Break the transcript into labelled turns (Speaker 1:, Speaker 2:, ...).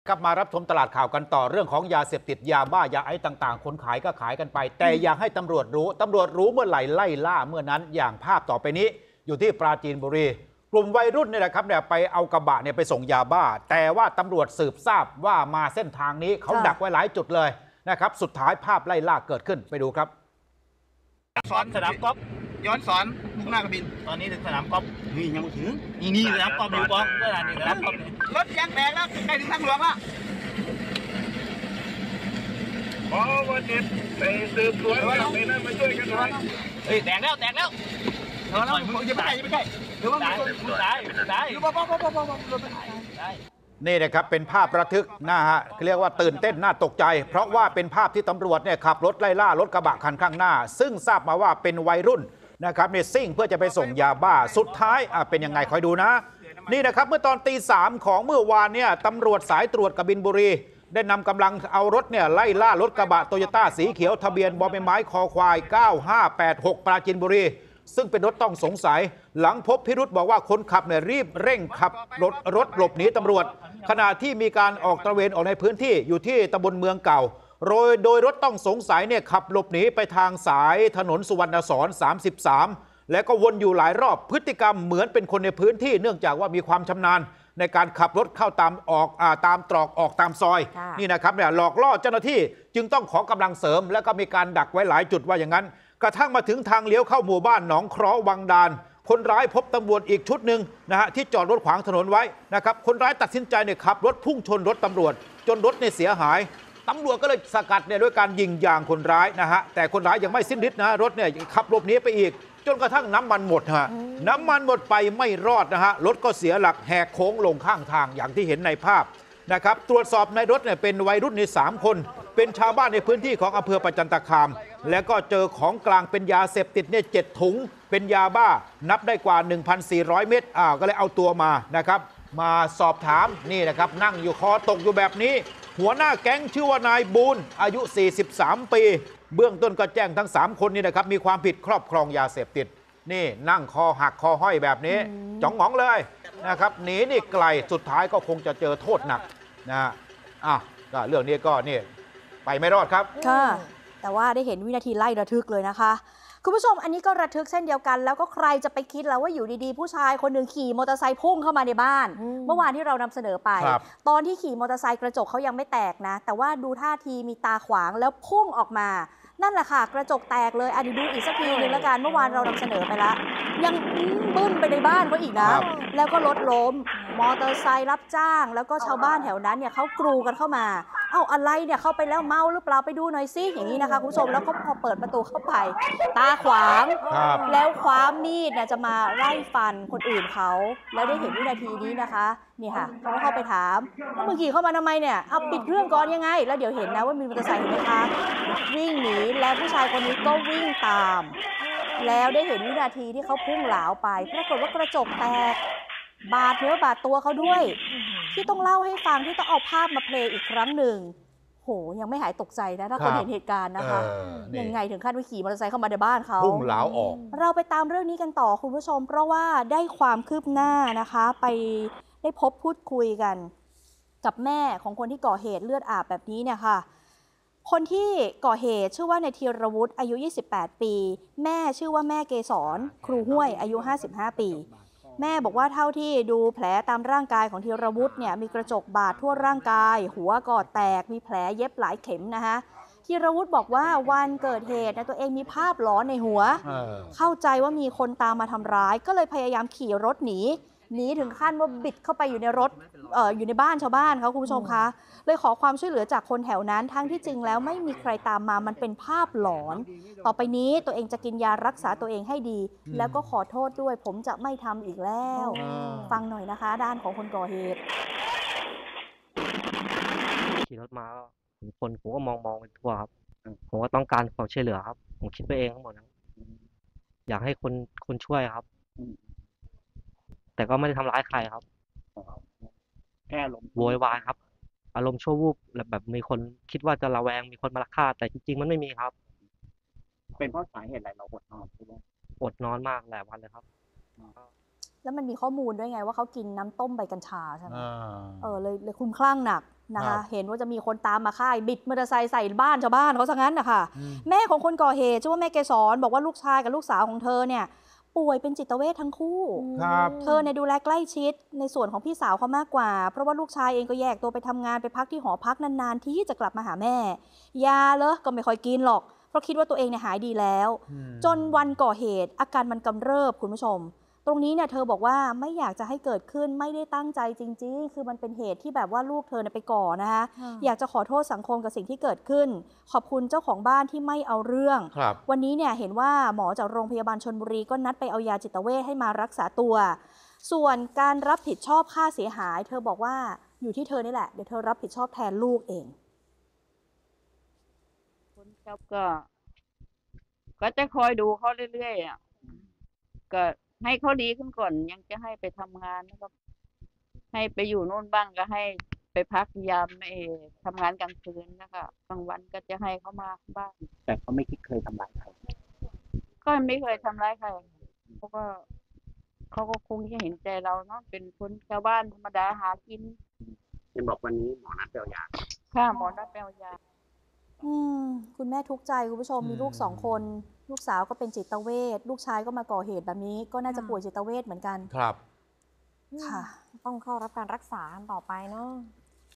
Speaker 1: กลับมารับชมตลาดข่าวกันต่อเรื่องของยาเสพติดยาบ้ายาไอซ์ต่างๆคนขายก็ขายกันไปแต่อยากให้ตำรวจรู้เมื่อไหร่ไล่ล่าเมื่อนั้นอย่างภาพต่อไปนี้อยู่ที่ปราจีนบุรีกลุ่มวัยรุ่นนี่แหละครับไปเอากระบะไปส่งยาบ้าแต่ว่าตำรวจสืบทราบว่ามาเส้นทางนี้เขาดักไว้หลายจุดเลยนะครับสุดท้ายภาพไล่ล่าเกิดขึ้นไปดูครับ
Speaker 2: สอนสนามกอล์ฟ
Speaker 3: ย้อนสอนมุ่งหน้ากระบิน
Speaker 2: ตอนนี้ถึงสนามกอล์ฟ
Speaker 3: นี่ยังไม่ถึง
Speaker 2: นี่สนามกอล์ฟอยู่กองเมื่อไหร่นี่สนามกอล์ฟ
Speaker 3: รถยางแตกแล้วใกล้ถึงทางหลวงแล้ว
Speaker 4: ขอวันนี้ไปสืบสวนไปนั่นมาช่วยกันหน่อย
Speaker 2: แตกแล้ว
Speaker 3: แล้วอย่าไปใกล้เดี๋ยวว่า
Speaker 2: ตาย
Speaker 1: นี่นะครับเป็นภาพระทึกนะฮะเรียกว่าตื่นเต้นน่าตกใจเพราะว่าเป็นภาพที่ตำรวจขับรถไล่ล่ารถกระบะคันข้างหน้าซึ่งทราบมาว่าเป็นวัยรุ่นนะครับซิ่งเพื่อจะไปส่งยาบ้าสุดท้ายเป็นยังไงคอยดูนะนี่นะครับเมื่อตอนตี 3ของเมื่อวานตำรวจสายตรวจกบินบุรีได้นำกำลังเอารถไล่ล่ารถกระบะโตโยต้าสีเขียวทะเบียนบอใบไม้คอควาย9586ปราจีนบุรีซึ่งเป็นรถต้องสงสัยหลังพบพิรุธบอกว่าคนขับรีบเร่งขับรถหลบหนีตำรวจขณะที่มีการออกตระเวนออกในพื้นที่อยู่ที่ตำบลเมืองเก่าโดยรถต้องสงสัยขับหลบหนีไปทางสายถนนสุวรรณสอน33และก็วนอยู่หลายรอบพฤติกรรมเหมือนเป็นคนในพื้นที่เนื่องจากว่ามีความชำนาญในการขับรถเข้าตามตรอกออกตามซอยนี่นะครับหลอกล่อเจ้าหน้าที่จึงต้องขอกำลังเสริมแล้วก็มีการดักไว้หลายจุดว่าอย่างนั้นกระทั่งมาถึงทางเลี้ยวเข้าหมู่บ้านหนองเคราะห์วังดานคนร้ายพบตำรวจอีกชุดหนึ่งที่จอดรถขวางถนนไว้นะครับคนร้ายตัดสินใจขับรถพุ่งชนรถตำรวจจนรถเสียหายตำรวจก็เลยสกัดด้วยการยิงยางคนร้ายแต่คนร้ายยังไม่สิ้นฤทธิ์รถขับหลบหนีไปอีกจนกระทั่งน้ำมันหมดน้ำมันหมดไปไม่รอดรถก็เสียหลักแหกโค้งลงข้างทางอย่างที่เห็นในภาพนะครับตรวจสอบในรถเป็นวัยรุ่น3 คนเป็นชาวบ้านในพื้นที่ของอำเภอประจันตคามแล้วก็เจอของกลางเป็นยาเสพติด7 ถุงเป็นยาบ้านับได้กว่า 1,400 เม็ดก็เลยเอาตัวมานะครับมาสอบถามนี่นะครับนั่งอยู่คอตกอยู่แบบนี้หัวหน้าแก๊งชื่อว่านายบูนอายุ 43 ปีเบื้องต้นก็แจ้งทั้ง3 คนนี้นะครับมีความผิดครอบครองยาเสพติดนี่นั่งคอหักคอห้อยแบบนี้จ๋องหงองเลยนะครับหนีนี่ไกลสุดท้ายก็คงจะเจอโทษหนักก็เรื่องนี้ก็นี่ไปไม่รอดครับ
Speaker 5: ค่ะแต่ว่าได้เห็นวินาทีไล่ระทึกเลยนะคะคุณผู้ชมอันนี้ก็ระทึกเช่นเดียวกันแล้วก็ใครจะไปคิดแล้วว่าอยู่ดีๆผู้ชายคนหนึ่งขี่มอเตอร์ไซค์พุ่งเข้ามาในบ้านเมื่อวานที่เรานำเสนอไปตอนที่ขี่มอเตอร์ไซค์กระจกเขายังไม่แตกนะแต่ว่าดูท่าทีมีตาขวางแล้วพุ่งออกมานั่นแหละค่ะกระจกแตกเลยดูอีกสักทีนึงแล้วกันเมื่อวานเรานำเสนอไปแล้วยังบึ้นไปในบ้านเขาอีกนะแล้วก็รถล้มมอเตอร์ไซค์รับจ้างแล้วก็ชาวบ้านแถวนั้นเขากรูกันเข้ามาอะไรเข้าไปแล้วเมาหรือเปล่าไปดูหน่อยซิอย่างนี้นะคะคุณผู้ชมแล้วก็พอเปิดประตูเข้าไปตาขวางแล้วคว้ามีดจะมาไล่ฟันคนอื่นเขาแล้วได้เห็นวินาทีนี้นะคะนี่ค่ะเขาก็เข้าไปถามว่ามึงขี่เข้ามาทำไมเนี่ยเอาปิดเครื่องก่อนยังไงแล้วเดี๋ยวเห็นนะว่ามีมอเตอร์ไซค์เห็นไหมคะวิ่งหนีแล้วผู้ชายคนนี้ก็วิ่งตามแล้วได้เห็นวินาทีที่เขาพุ่งเหลาไปปรากฏว่ากระจกแตกบาดเนื้อบาดตัวเขาด้วยที่ต้องเล่าให้ฟังที่ต้องเอาภาพมาเพลย์อีกครั้งหนึ่งโหยังไม่หายตกใจนะถ้าคนเห็นเหตุการณ์นะคะยังไงถึงขั้นว่าขี่มอเตอร์ไซค์เข้ามาในบ้านเขา
Speaker 1: พุ่งเหลาออก
Speaker 5: เราไปตามเรื่องนี้กันต่อคุณผู้ชมเพราะว่าได้ความคืบหน้านะคะไปได้พบพูดคุยกันกับแม่ของคนที่ก่อเหตุเลือดอาบแบบนี้เนี่ยค่ะคนที่ก่อเหตุชื่อว่านายธีรวุฒิอายุ28 ปีแม่ชื่อว่าแม่เกษรครูห้วยอายุ55 ปีแม่บอกว่าเท่าที่ดูแผลตามร่างกายของธีรวุฒิเนี่ยมีกระจกบาดทั่วร่างกายหัวก็แตกมีแผลเย็บหลายเข็มนะคะธีรวุฒิบอกว่าวันเกิดเหตุตัวเองมีภาพหลอนในหัวเข้าใจว่ามีคนตามมาทำร้ายก็เลยพยายามขี่รถหนีถึงขั้นว่าบิดเข้าไปอยู่ในรถอยู่ในบ้านชาวบ้านเขาคุณผู้ชมคะเลยขอความช่วยเหลือจากคนแถวนั้นทั้งที่จริงแล้วไม่มีใครตามมามันเป็นภาพหลอนต่อไปนี้ตัวเองจะกินยารักษาตัวเองให้ดีแล้วก็ขอโทษด้วยผมจะไม่ทำอีกแล้วฟังหน่อยนะคะด้านของคนก่อเหตุ
Speaker 6: ขี่รถมาผมก็มองไปทั่วครับผมก็ต้องการความช่วยเหลือครับผมคิดไปเองทั้งหมดนะอยากให้คนช่วยครับแต่ก็ไม่ได้ทำร้ายใครครับ
Speaker 3: แค่ลม
Speaker 6: โวยวายครับอารมณ์ชั่ววูบแบบมีคนคิดว่าจะระแวงมีคนมาลักฆ่าแต่จริงๆมันไม่มีครับ
Speaker 3: เป็นเพราะสาเหตุอะไรเราอดนอนใช่ไหม
Speaker 6: อดนอนมากหลายวันเลยครับ
Speaker 5: แล้วมันมีข้อมูลด้วยไงว่าเขากินน้ำต้มใบกัญชาใช่ไหม
Speaker 1: อ่า
Speaker 5: เลยคลุ้มคลั่งหนักนะ
Speaker 1: ครั
Speaker 5: คะ
Speaker 1: บ
Speaker 5: เห็นว่าจะมีคนตามมาฆ่าบิดมอเตอร์ไซค์ใส่บ้านชาวบ้านเขาซะงั้นนะคะแม่ของคนก่อเหตุชื่อว่าแม่เกษรบอกว่าลูกชายกับลูกสาวของเธอเนี่ยป่วยเป็นจิตเวชทั้งคู่
Speaker 1: ครับ
Speaker 5: เธอเนี่ยดูแลใกล้ชิดในส่วนของพี่สาวเขามากกว่า เพราะว่าลูกชายเองก็แยกตัวไปทำงานไปพักที่หอพักนานๆที่จะกลับมาหาแม่ยาเลยก็ไม่ค่อยกินหรอกเพราะคิดว่าตัวเองเนี่ยหายดีแล้ว จนวันก่อเหตุอาการมันกำเริบคุณผู้ชม ตรงนี้เนี่ยเธอบอกว่าไม่อยากจะให้เกิดขึ้นไม่ได้ตั้งใจจริงๆ คือมันเป็นเหตุที่แบบว่าลูกเธอเนี่ยไปก่อนะคะ อยากจะขอโทษสังคมกับสิ่งที่เกิดขึ้น ขอบคุณเจ้าของบ้านที่ไม่เอาเรื่อง
Speaker 1: ครับ
Speaker 5: วันนี้เนี่ยเห็นว่าหมอจากโรงพยาบาลชลบุรีก็นัดไปเอายาจิตเวชให้มารักษาตัว ส่วนการรับผิดชอบค่าเสียหาย เธอบอกว่าอยู่ที่เธอนี่แหละเดี๋ยวเธอรับผิดชอบแทนลูกเอง
Speaker 7: คนขับก็จะคอยดูเขาเรื่อยๆอ่ะก็ให้เขาดีขึ้นก่อนยังจะให้ไปทำงานนะครับให้ไปอยู่โน่นบ้างก็ให้ไปพักยามทำงานกลางคืนนะคะกลางวันก็จะให้เขามาบ้าง
Speaker 3: แต่เขาไม่คิดเคยทำร้ายใคร
Speaker 7: ก็ไม่เคยทำร้ายใครเพราะว่าเขาก็คงจะเห็นใจเราเนาะเป็นคนชาวบ้านธรรมดาหากิน
Speaker 3: เห็นบอกวันนี้หมอนัดไปเอายา
Speaker 7: ค่าหมอนัดไปเอายา
Speaker 5: คุณแม่ทุกข์ใจคุณผู้ชมมีลูก2 คน ลูกสาวก็เป็นจิตเวชลูกชายก็มาก่อเหตุแบบนี้ก็น่าจะป่วยจิตเวชเหมือนกัน
Speaker 1: ครับ
Speaker 5: ค่ะ
Speaker 8: ต้องเข้ารับการรักษาต่อไปเนาะ